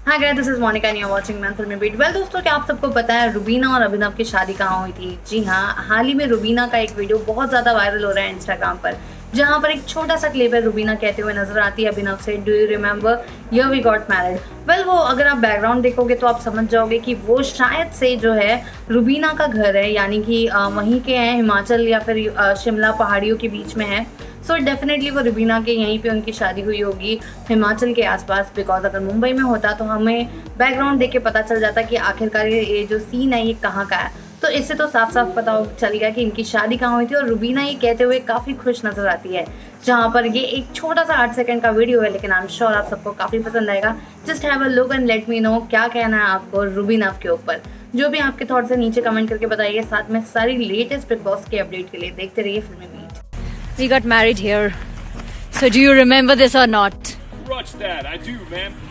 Hi guys, this is Monica and you are watching मैन Filmibeat. Well दोस्तों, क्या आप सबको पता है रुबीना और अभिनव की शादी कहाँ हुई थी? जी हाँ, हाल ही में रुबीना का एक वीडियो बहुत ज़्यादा वायरल हो रहा है इंस्टाग्राम पर, जहाँ पर एक छोटा सा क्लिप है रुबीना कहते हुए नजर आती है अभिनव से, do you remember year we got married. Well वो अगर आप बैकग्राउंड देखोगे तो आप समझ जाओगे कि वो शायद से जो है रुबीना का घर है, यानी कि वहीं के हैं, हिमाचल या फिर शिमला पहाड़ियों के बीच में है। सो डेफिनेटली वो रुबीना के यहीं पे उनकी शादी हुई होगी, हिमाचल के आसपास। बिकॉज अगर मुंबई में होता तो हमें बैकग्राउंड देख के पता चल जाता कि आखिरकार ये जो सीन है ये कहाँ का है। तो इससे तो साफ साफ पता चल गया कि इनकी शादी कहाँ हुई थी। और रुबीना ये कहते हुए काफ़ी खुश नजर आती है, जहाँ पर ये एक छोटा सा 8 सेकंड का वीडियो है, लेकिन आई एम श्योर आप सबको काफ़ी पसंद आएगा। Just have a look and let me know क्या कहना है आपको रुबीना के ऊपर। जो भी आपके थॉट्स है नीचे कमेंट करके बताइए। साथ में सारी लेटेस्ट बिग बॉस के अपडेट के लिए देखते रहिए Filmibeat. We got married here. So do you remember this or not? Watch that, I do, man.